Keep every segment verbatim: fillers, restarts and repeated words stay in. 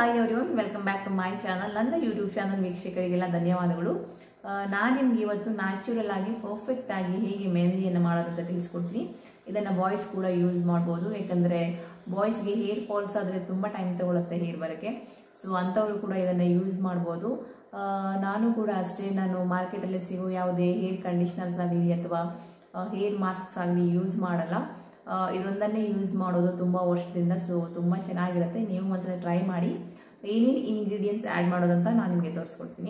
Hi everyone, welcome back to my channel. ನನ್ನ YouTube channel ವೀಕ್ಷಕರಿಗೆಲ್ಲ ಧನ್ಯವಾದಗಳು. ನಾನು ನಿಮ್ಗೆ ಇವತ್ತು ನ್ಯಾಚುರಲ್ ಆಗಿ ಪರ್ಫೆಕ್ಟ್ ಆಗಿ ಹೇಗೆ ಮೆಹಂದಿಯನ್ನು ಮಾಡೋದಂತ ತಿಳಿಸ್ಕೊಡ್ತೀನಿ. ಇದನ್ನು ಬಾಯ್ಸ್ ಕೂಡ ಯೂಸ್ ಮಾಡ್ಬೋದು, ಯಾಕಂದರೆ ಬಾಯ್ಸ್ಗೆ ಹೇರ್ ಫಾಲ್ಸ್ ಆದರೆ ತುಂಬ ಟೈಮ್ ತಗೊಳುತ್ತೆ ಹೇರ್ ಬರೋಕ್ಕೆ. ಸೊ ಅಂಥವರು ಕೂಡ ಇದನ್ನು ಯೂಸ್ ಮಾಡ್ಬೋದು. ನಾನು ಕೂಡ ಅಷ್ಟೇ, ನಾನು ಮಾರ್ಕೆಟಲ್ಲಿ ಸಿಗೋ ಯಾವುದೇ ಹೇರ್ ಕಂಡೀಷ್ನರ್ಸ್ ಆಗಲಿ ಅಥವಾ ಹೇರ್ ಮಾಸ್ಕ್ಸ್ ಆಗಲಿ ಯೂಸ್ ಮಾಡಲ್ಲ. ಇದೊಂದನ್ನೇ ಯೂಸ್ ಮಾಡೋದು ತುಂಬ ವರ್ಷದಿಂದ. ಸೊ ತುಂಬ ಚೆನ್ನಾಗಿರುತ್ತೆ. ನೀವು ಒಂದ್ಸಲ ಟ್ರೈ ಮಾಡಿ. ಏನೇನು ಇಂಗ್ರೀಡಿಯೆಂಟ್ಸ್ ಆ್ಯಡ್ ಮಾಡೋದಂತ ನಾನು ನಿಮಗೆ ತೋರಿಸ್ಕೊಡ್ತೀನಿ.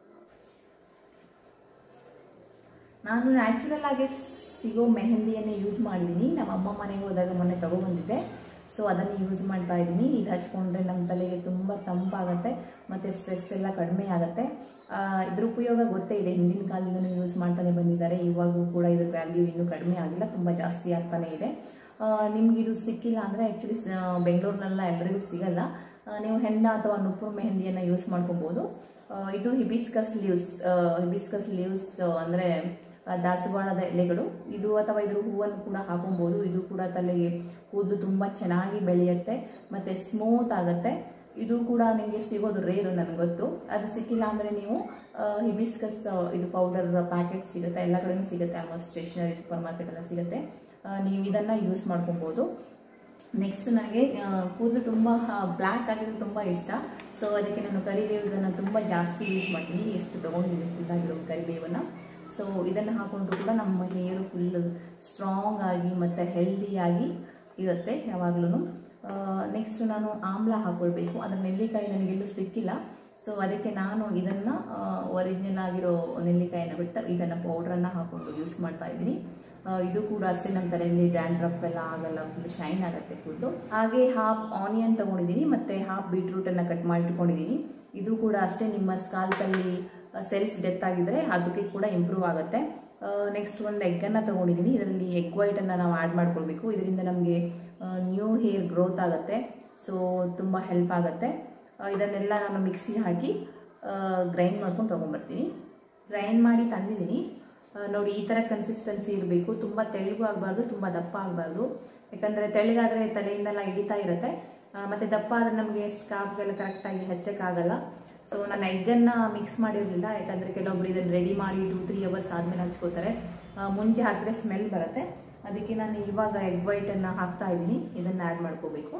ನಾನು ನ್ಯಾಚುರಲ್ ಆಗಿ ಸಿಗೋ ಮೆಹಂದಿಯನ್ನು ಯೂಸ್ ಮಾಡಿದ್ದೀನಿ. ನಮ್ಮ ಅಮ್ಮ ಮನೆಗೆ ಹೋದಾಗ ಮೊನ್ನೆ ತಗೊಬಂದಿದ್ದೆ. ಸೊ ಅದನ್ನು ಯೂಸ್ ಮಾಡ್ತಾ ಇದ್ದೀನಿ. ಇದು ಹಚ್ಕೊಂಡ್ರೆ ನಮ್ಮ ತಲೆಗೆ ತುಂಬ ತಂಪಾಗುತ್ತೆ ಮತ್ತು ಸ್ಟ್ರೆಸ್ ಎಲ್ಲ ಕಡಿಮೆ ಆಗುತ್ತೆ. ಇದ್ರ ಉಪಯೋಗ ಗೊತ್ತೇ ಇದೆ, ಹಿಂದಿನ ಕಾಲದಿಂದನೂ ಯೂಸ್ ಮಾಡ್ತಾನೆ ಬಂದಿದ್ದಾರೆ. ಇವಾಗೂ ಕೂಡ ಇದ್ರ ವ್ಯಾಲ್ಯೂ ಇನ್ನೂ ಕಡಿಮೆ ಆಗಿಲ್ಲ, ತುಂಬ ಜಾಸ್ತಿ ಆಗ್ತಾನೆ ಇದೆ. ನಿಮ್ಗಿದು ಸಿಕ್ಕಿಲ್ಲ ಅಂದರೆ ಆ್ಯಕ್ಚುಲಿ ಬೆಂಗಳೂರಿನೆಲ್ಲ ಎಲ್ಲರಿಗೂ ಸಿಗಲ್ಲ. ನೀವು ಹೆನ್ನ ಅಥವಾ ನುಪ್ಪು ಮೆಹಂದಿಯನ್ನು ಯೂಸ್ ಮಾಡ್ಕೊಬೋದು. ಇದು ಹಿಬಿಸ್ಕಸ್ ಲೀವ್ಸ್. ಹಿಬಿಸ್ಕಸ್ ಲೀವ್ಸ್ ಅಂದರೆ ದಾಸವಾಳದ ಎಲೆಗಳು. ಇದು ಅಥವಾ ಇದ್ರ ಹೂವನ್ನು ಕೂಡ ಹಾಕೊಬೋದು. ಇದು ಕೂಡ ತಲೆಗೆ ಕೂದಲು ತುಂಬ ಚೆನ್ನಾಗಿ ಬೆಳೆಯುತ್ತೆ ಮತ್ತು ಸ್ಮೂತ್ ಆಗುತ್ತೆ. ಇದು ಕೂಡ ನಿಮಗೆ ಸಿಗೋದು ರೇರು, ನನಗೆ ಗೊತ್ತು. ಅದು ಸಿಕ್ಕಿಲ್ಲ ಅಂದರೆ ನೀವು ಹಿಬಿಸ್ಕಸ್ ಇದು ಪೌಡರ್ ಪ್ಯಾಕೆಟ್ ಸಿಗುತ್ತೆ, ಎಲ್ಲ ಕಡೆಯೂ ಸಿಗುತ್ತೆ. ಆಲ್ಮೋಸ್ಟ್ ಸ್ಟೇಷನರಿ ಸೂಪರ್ ಮಾರ್ಕೆಟೆಲ್ಲ ಸಿಗುತ್ತೆ. ನೀವು ಇದನ್ನು ಯೂಸ್ ಮಾಡ್ಕೊಬೋದು. ನೆಕ್ಸ್ಟ್ ನನಗೆ ಕೂದಲು ತುಂಬ ಬ್ಲ್ಯಾಕ್ ಆಗಿದ್ದು ತುಂಬ ಇಷ್ಟ. ಸೊ ಅದಕ್ಕೆ ನಾನು ಕರಿಬೇವ್ಸನ್ನು ತುಂಬ ಜಾಸ್ತಿ ಯೂಸ್ ಮಾಡ್ತೀನಿ. ಎಷ್ಟು ತೊಗೊಂಡಿದ್ದೀನಿ ಫುಲ್ಲಾಗಿರೋ ಕರಿಬೇವನ್ನು. ಸೊ ಇದನ್ನು ಹಾಕೊಂಡ್ರು ಕೂಡ ನಮ್ಮ ಹೇರು ಫುಲ್ ಸ್ಟ್ರಾಂಗ್ ಆಗಿ ಮತ್ತು ಹೆಲ್ದಿಯಾಗಿ ಇರುತ್ತೆ ಯಾವಾಗಲೂ. ನೆಕ್ಸ್ಟ್ ನಾನು ಆಮ್ಲ ಹಾಕ್ಕೊಳ್ಬೇಕು. ಅದರ ನೆಲ್ಲಿಕಾಯಿ ನನಗೆಲ್ಲೂ ಸಿಕ್ಕಿಲ್ಲ. ಸೊ ಅದಕ್ಕೆ ನಾನು ಇದನ್ನು ಒರಿಜಿನಲ್ ಆಗಿರೋ ನೆಲ್ಲಿಕಾಯಿನ ಬಿಟ್ಟು ಇದನ್ನು ಪೌಡ್ರನ್ನು ಹಾಕ್ಕೊಂಡು ಯೂಸ್ ಮಾಡ್ತಾ ಇದ್ದೀನಿ. ಇದು ಕೂಡ ಅಷ್ಟೇ, ನಮ್ಮ ತಲೆಯಲ್ಲಿ ಡ್ಯಾಂಡ್ರಫ್ ಎಲ್ಲ ಆಗಲ್ಲ, ಫುಲ್ ಶೈನ್ ಆಗುತ್ತೆ ಕೂದಲು. ಹಾಗೆ ಹಾಫ್ ಆನಿಯನ್ ತೊಗೊಂಡಿದ್ದೀನಿ ಮತ್ತು ಹಾಫ್ ಬೀಟ್ರೂಟನ್ನು ಕಟ್ ಮಾಡಿಟ್ಕೊಂಡಿದ್ದೀನಿ. ಇದು ಕೂಡ ಅಷ್ಟೇ, ನಿಮ್ಮ ಸ್ಕಾಲ್ಪಲ್ಲಿ ಸೆಲ್ಸ್ ಡೆತ್ ಆಗಿದ್ರೆ ಅದಕ್ಕೆ ಕೂಡ ಇಂಪ್ರೂವ್ ಆಗುತ್ತೆ. ನೆಕ್ಸ್ಟ್ ಒಂದು ಎಗ್ಗನ್ನು ತೊಗೊಂಡಿದ್ದೀನಿ. ಇದರಲ್ಲಿ ಎಗ್ ವೈಟನ್ನು ನಾವು ಆ್ಯಡ್ ಮಾಡ್ಕೊಳ್ಬೇಕು. ಇದರಿಂದ ನಮಗೆ ನ್ಯೂ ಹೇರ್ ಗ್ರೋತ್ ಆಗುತ್ತೆ. ಸೊ ತುಂಬ ಹೆಲ್ಪ್ ಆಗುತ್ತೆ. ಇದನ್ನೆಲ್ಲ ನಾನು ಮಿಕ್ಸಿ ಹಾಕಿ ಗ್ರೈಂಡ್ ಮಾಡ್ಕೊಂಡು ತೊಗೊಂಬರ್ತೀನಿ. ಗ್ರೈಂಡ್ ಮಾಡಿ ತಂದಿದ್ದೀನಿ. ನೋಡಿ, ಈ ಥರ ಕನ್ಸಿಸ್ಟೆನ್ಸಿ ಇರಬೇಕು. ತುಂಬ ತೆಳ್ಳಗೂ ಆಗಬಾರ್ದು, ತುಂಬ ದಪ್ಪ ಆಗಬಾರ್ದು. ಯಾಕಂದರೆ ತೆಳ್ಳಗಾದರೆ ತಲೆಯಿಂದೆಲ್ಲ ಇಳಿತಾ ಇರುತ್ತೆ, ಮತ್ತು ದಪ್ಪ ಆದರೆ ನಮಗೆ ಸ್ಕಾರ್ಫ್ಗೆಲ್ಲ ಕರೆಕ್ಟಾಗಿ ಹಚ್ಚೋಕ್ಕಾಗಲ್ಲ. ಸೊ ನಾನು ಎಗ್ಗನ್ನು ಮಿಕ್ಸ್ ಮಾಡಿರಲಿಲ್ಲ, ಯಾಕಂದರೆ ಕೆಲವೊಬ್ರು ಇದನ್ನು ರೆಡಿ ಮಾಡಿ ಟೂ ತ್ರೀ ಅವರ್ಸ್ ಆದಮೇಲೆ ಹಚ್ಕೋತಾರೆ. ಮುಂಚೆ ಹಾಕಿದ್ರೆ ಸ್ಮೆಲ್ ಬರುತ್ತೆ. ಅದಕ್ಕೆ ನಾನು ಇವಾಗ ಎಗ್ ವೈಟನ್ನು ಹಾಕ್ತಾ ಇದ್ದೀನಿ. ಇದನ್ನು ಆ್ಯಡ್ ಮಾಡ್ಕೋಬೇಕು.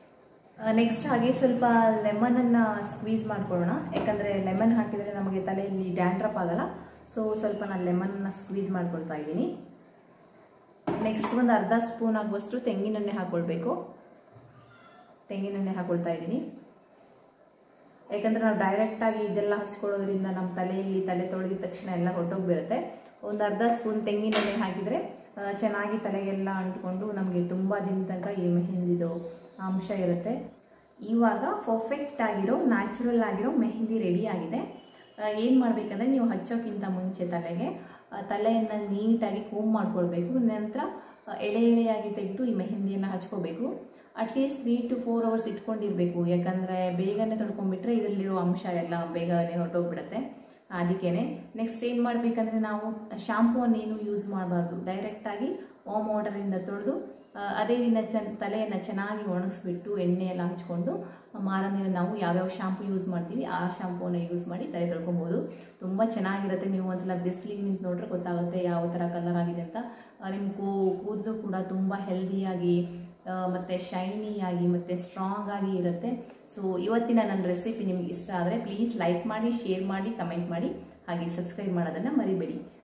ನೆಕ್ಸ್ಟ್ ಹಾಗೆ ಸ್ವಲ್ಪ ಲೆಮನನ್ನು ಸ್ಕ್ವೀಸ್ ಮಾಡ್ಕೊಳ್ಳೋಣ. ಯಾಕಂದರೆ ಲೆಮನ್ ಹಾಕಿದರೆ ನಮಗೆ ತಲೆಯಲ್ಲಿ ಡ್ಯಾಂಡ್ರಫ್ ಆಗಲ್ಲ. ಸೊ ಸ್ವಲ್ಪ ನಾನು ಲೆಮನ್ನ ಸ್ಕ್ವೀಸ್ ಮಾಡ್ಕೊಳ್ತಾ ಇದ್ದೀನಿ. ನೆಕ್ಸ್ಟ್ ಒಂದು ಅರ್ಧ ಸ್ಪೂನ್ ಆಗುವಷ್ಟು ತೆಂಗಿನೆಣ್ಣೆ ಹಾಕ್ಕೊಳ್ಬೇಕು. ತೆಂಗಿನೆಣ್ಣೆ ಹಾಕ್ಕೊಳ್ತಾ ಇದ್ದೀನಿ. ಯಾಕಂದರೆ ನಾವು ಡೈರೆಕ್ಟಾಗಿ ಇದೆಲ್ಲ ಹಚ್ಕೊಳ್ಳೋದ್ರಿಂದ ನಮ್ಮ ತಲೆಯಲ್ಲಿ ತಲೆ ತೊಳೆದಿದ ತಕ್ಷಣ ಎಲ್ಲ ಹೊರಟೋಗ್ಬಿರುತ್ತೆ. ಒಂದು ಅರ್ಧ ಸ್ಪೂನ್ ತೆಂಗಿನೆಣ್ಣೆ ಹಾಕಿದರೆ ಚೆನ್ನಾಗಿ ತಲೆಗೆಲ್ಲ ಅಂಟ್ಕೊಂಡು ನಮಗೆ ತುಂಬ ದಿನ ತನಕ ಈ ಮೆಹಂದಿದು ಅಂಶ ಇರುತ್ತೆ. ಇವಾಗ ಪರ್ಫೆಕ್ಟ್ ಆಗಿರೋ ನ್ಯಾಚುರಲ್ ಆಗಿರೋ ಮೆಹಂದಿ ರೆಡಿ ಆಗಿದೆ. ಏನು ಮಾಡಬೇಕಂದ್ರೆ, ನೀವು ಹಚ್ಚೋಕ್ಕಿಂತ ಮುಂಚೆ ತಲೆಗೆ ತಲೆಯನ್ನು ನೀಟಾಗಿ ಕೂಮ್ ಮಾಡ್ಕೊಳ್ಬೇಕು. ನಂತರ ಎಳೆ ಎಳೆಯಾಗಿ ತೆಗೆದು ಈ ಮೆಹಂದಿಯನ್ನು ಹಚ್ಕೋಬೇಕು. At least three to four hours ಇಟ್ಕೊಂಡಿರಬೇಕು. ಯಾಕಂದರೆ ಬೇಗನೆ ತೊಳ್ಕೊಂಡ್ಬಿಟ್ರೆ ಇದರಲ್ಲಿರೋ ಅಂಶ ಎಲ್ಲ ಬೇಗನೆ ಹೊರಟೋಗ್ಬಿಡುತ್ತೆ. ಅದಕ್ಕೇನೆ ನೆಕ್ಸ್ಟ್ ಏನು ಮಾಡಬೇಕಂದ್ರೆ, ನಾವು ಶಾಂಪೂವನ್ನು ಏನು ಯೂಸ್ ಮಾಡಬಾರ್ದು. ಡೈರೆಕ್ಟಾಗಿ ವಾಮ್ ವಾಟರಿಂದ ತೊಳೆದು ಅದೇ ದಿನ ಚ ತಲೆಯನ್ನು ಚೆನ್ನಾಗಿ ಒಣಗಿಸ್ಬಿಟ್ಟು ಎಣ್ಣೆ ಎಲ್ಲ ಹಚ್ಕೊಂಡು ಮಾರನೇ ನಾವು ಯಾವ್ಯಾವ ಶಾಂಪು ಯೂಸ್ ಮಾಡ್ತೀವಿ ಆ ಶಾಂಪೂನ ಯೂಸ್ ಮಾಡಿ ತಲೆ ತೊಳ್ಕೊಬೋದು. ತುಂಬ ಚೆನ್ನಾಗಿರುತ್ತೆ. ನೀವು ಒಂದ್ಸಲ ಬಿಸಿಲಿಗೆ ನಿಂತು ನೋಡ್ರೆ ಗೊತ್ತಾಗುತ್ತೆ ಯಾವ ಥರ ಕಲರ್ ಆಗಿದೆ ಅಂತ. ನಿಮ್ಮ ಕೂ ಕೂದಲು ಕೂಡ ತುಂಬ ಹೆಲ್ದಿಯಾಗಿ ಮತ್ತು ಶೈನಿಯಾಗಿ ಮತ್ತು ಸ್ಟ್ರಾಂಗ್ ಆಗಿ ಇರುತ್ತೆ. ಸೊ ಇವತ್ತಿನ ನನ್ನ ರೆಸಿಪಿ ನಿಮಗೆ ಇಷ್ಟ ಆದರೆ ಪ್ಲೀಸ್ ಲೈಕ್ ಮಾಡಿ, ಶೇರ್ ಮಾಡಿ, ಕಮೆಂಟ್ ಮಾಡಿ, ಹಾಗೆ ಸಬ್ಸ್ಕ್ರೈಬ್ ಮಾಡೋದನ್ನು ಮರಿಬೇಡಿ.